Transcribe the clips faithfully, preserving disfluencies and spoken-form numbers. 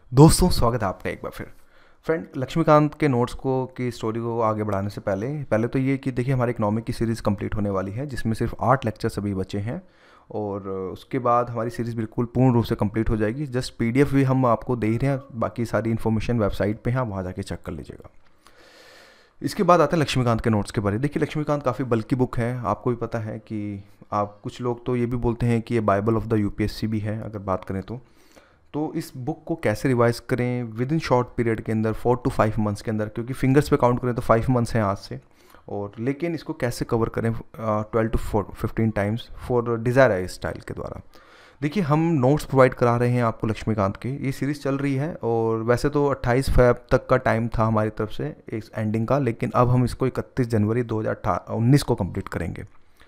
दोस्तों स्वागत है आपका एक बार फिर। फ्रेंड, लक्ष्मीकांत के नोट्स को की स्टोरी को आगे बढ़ाने से पहले पहले तो ये कि देखिए हमारी इकोनॉमिक की सीरीज़ कंप्लीट होने वाली है, जिसमें सिर्फ आठ लेक्चर्स अभी बचे हैं और उसके बाद हमारी सीरीज़ बिल्कुल पूर्ण रूप से कंप्लीट हो जाएगी। जस्ट पीडीएफ भी हम आपको दे ही रहे हैं, बाकी सारी इन्फॉर्मेशन वेबसाइट पे है, आप वहाँ जाके चेक कर लीजिएगा। इसके बाद आते हैं लक्ष्मीकांत के नोट्स के बारे में। देखिए लक्ष्मीकांत काफ़ी बल्कि बुक है, आपको भी पता है कि आप कुछ लोग तो ये भी बोलते हैं कि ये बाइबल ऑफ द यूपीएससी भी है अगर बात करें तो तो इस बुक को कैसे रिवाइज करें विद इन शॉर्ट पीरियड के अंदर, फोर टू फाइव मंथ्स के अंदर, क्योंकि फिंगर्स पे काउंट करें तो फाइव मंथ्स हैं आज से, और लेकिन इसको कैसे कवर करें twelve to four fifteen times for desire है स्टाइल के द्वारा। देखिए हम नोट्स प्रोवाइड करा रहे हैं आपको लक्ष्मीकांत के, ये सीरीज़ चल रही है और वैसे तो अट्ठाईस फरवरी तक का टाइम था हमारी तरफ से इस एंडिंग का, लेकिन अब हम इसको इकतीस जनवरी दो हज़ार उन्नीस को कंप्लीट करेंगे।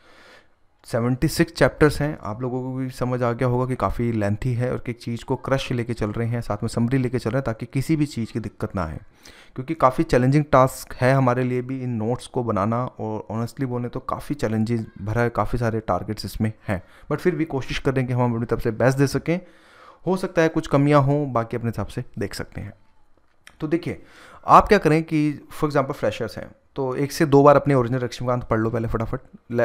छिहत्तर चैप्टर्स हैं, आप लोगों को भी समझ आ गया होगा कि काफ़ी लेंथी है और कि चीज़ को क्रश लेके चल रहे हैं, साथ में समरी लेके चल रहे हैं ताकि किसी भी चीज़ की दिक्कत ना आए, क्योंकि काफ़ी चैलेंजिंग टास्क है हमारे लिए भी इन नोट्स को बनाना, और ऑनेस्टली बोले तो काफ़ी चैलेंजेस भरा है, काफ़ी सारे टारगेट्स इसमें हैं, बट फिर भी कोशिश करें कि हम अपनी तरफ से बेस्ट दे सकें। हो सकता है कुछ कमियाँ हों, बाकी अपने हिसाब से देख सकते हैं। तो देखिए आप क्या करें कि फॉर एग्जांपल फ्रेशर्स हैं तो एक से दो बार अपने ओरिजिनल लक्ष्मीकांत पढ़ लो पहले फटाफट,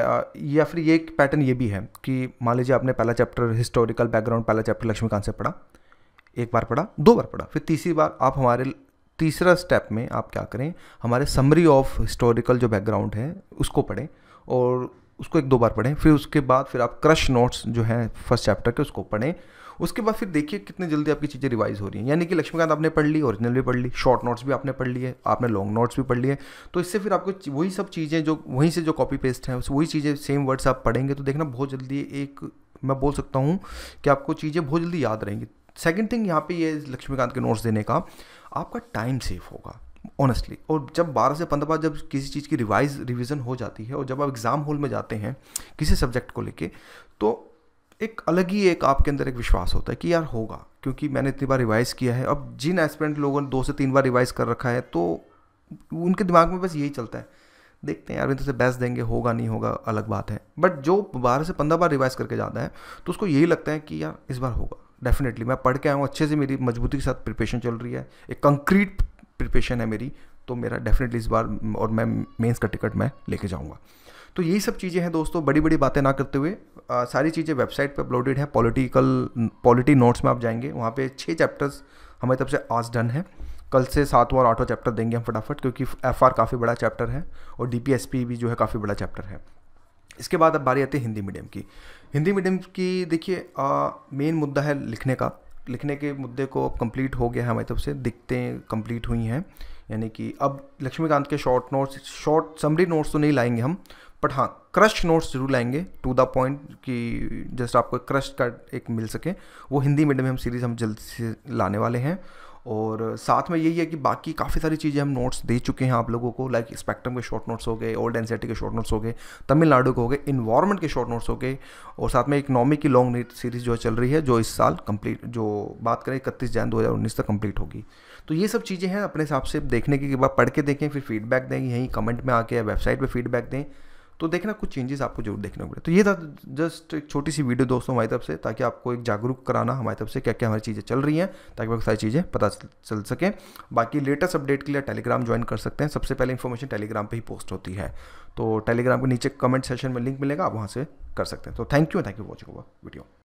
या फिर ये एक पैटर्न ये भी है कि मान लीजिए आपने पहला चैप्टर हिस्टोरिकल बैकग्राउंड पहला चैप्टर लक्ष्मीकांत से पढ़ा, एक बार पढ़ा, दो बार पढ़ा, फिर तीसरी बार आप हमारे तीसरा स्टेप में आप क्या करें, हमारे समरी ऑफ हिस्टोरिकल जो बैकग्राउंड है उसको पढ़ें और उसको एक दो बार पढ़ें, फिर उसके बाद फिर आप क्रश नोट्स जो हैं फर्स्ट चैप्टर के उसको पढ़ें। उसके बाद फिर देखिए कितनी जल्दी आपकी चीज़ें रिवाइज हो रही हैं, यानी कि लक्ष्मीकांत आपने पढ़ ली, ओरिजिनल भी पढ़ ली, शॉर्ट नोट्स भी आपने पढ़ लिए, आपने लॉन्ग नोट्स भी पढ़ लिए, तो इससे फिर आपको वही सब चीज़ें जो वहीं से जो कॉपी पेस्ट हैं वही चीज़ें सेम वर्ड्स आप पढ़ेंगे तो देखना बहुत जल्दी एक मैं बोल सकता हूँ कि आपको चीज़ें बहुत जल्दी याद रहेंगी। सेकेंड थिंग यहाँ पे ये लक्ष्मीकांत के नोट्स देने का आपका टाइम सेव होगा ऑनेस्टली, और जब बारह से पंद्रह बार जब किसी चीज़ की रिवाइज रिवीजन हो जाती है और जब आप एग्ज़ाम हॉल में जाते हैं किसी सब्जेक्ट को लेके, तो एक अलग ही एक आपके अंदर एक विश्वास होता है कि यार होगा, क्योंकि मैंने इतनी बार रिवाइज़ किया है। अब जिन एस्पिरेंट लोगों ने दो से तीन बार रिवाइज़ कर रखा है तो उनके दिमाग में बस यही चलता है, देखते हैं यार इनसे बेस्ट देंगे, होगा नहीं होगा अलग बात है, बट जो बारह से पंद्रह बार रिवाइज़ करके जाता है तो उसको यही लगता है कि यार इस बार होगा डेफिनेटली, मैं पढ़ के आया हूँ अच्छे से, मेरी मजबूती के साथ प्रिपरेशन चल रही है, एक कंक्रीट प्रिपरेशन है मेरी, तो मेरा डेफिनेटली इस बार और मैं मेंस का टिकट मैं लेके जाऊँगा। तो यही सब चीज़ें हैं दोस्तों, बड़ी बड़ी बातें ना करते हुए आ, सारी चीज़ें वेबसाइट पे अपलोडेड है, पॉलिटिकल पॉलिटी नोट्स में आप जाएंगे, वहाँ पे छः चैप्टर्स हमारी तरफ से आज डन है, कल से सातवां और आठवां चैप्टर देंगे हम फटाफट, क्योंकि एफ आर काफ़ी बड़ा चैप्टर है और डी पी एस पी भी जो है काफ़ी बड़ा चैप्टर है। इसके बाद अब बारी आती है हिंदी मीडियम की। हिंदी मीडियम की देखिए मेन मुद्दा है लिखने का, लिखने के मुद्दे को कंप्लीट हो गया है हमारी तरफ से, दिक्कतें कंप्लीट हुई हैं, यानी कि अब लक्ष्मीकांत के short notes short summary notes तो नहीं लाएंगे हम, बट हाँ क्रश नोट्स जरूर लाएंगे टू द पॉइंट कि जस्ट आपको क्रश का एक मिल सके, वो हिंदी मीडियम में हम सीरीज़ हम जल्द से लाने वाले हैं। और साथ में यही है कि बाकी काफ़ी सारी चीज़ें हम नोट्स दे चुके हैं आप लोगों को, लाइक स्पेक्ट्रम के शॉर्ट नोट्स हो गए, ओल्ड एनसीईआरटी के शॉर्ट नोट्स हो गए, तमिलनाडु के हो गए, इन्वायरमेंट के शॉर्ट नोट्स हो गए, और साथ में इकोनॉमिक की लॉन्ग नीट सीरीज़ जो चल रही है जो इस साल कंप्लीट, जो बात करें इकतीस जनवरी दो हज़ार उन्नीस तक कंप्लीट होगी। तो ये सब चीज़ें हैं, अपने हिसाब से देखने के बाद पढ़ के देखें, फिर फीडबैक दें, यहीं कमेंट में आके या वेबसाइट पर फीडबैक दें, तो देखना कुछ चेंजेस आपको जरूर देखने को मिले। तो ये था जस्ट एक छोटी सी वीडियो दोस्तों हमारी तरफ से, ताकि आपको एक जागरूक कराना हमारी तरफ से क्या क्या हमारी चीज़ें चल रही हैं, ताकि आपको सारी चीज़ें पता चल सकें। बाकी लेटेस्ट अपडेट के लिए टेलीग्राम ज्वाइन कर सकते हैं, सबसे पहले इन्फॉर्मेशन टेलीग्राम पे ही पोस्ट होती है, तो टेलीग्राम के नीचे कमेंट सेक्शन में लिंक मिलेगा, आप वहाँ से कर सकते हैं। तो thank you thank you for watching video.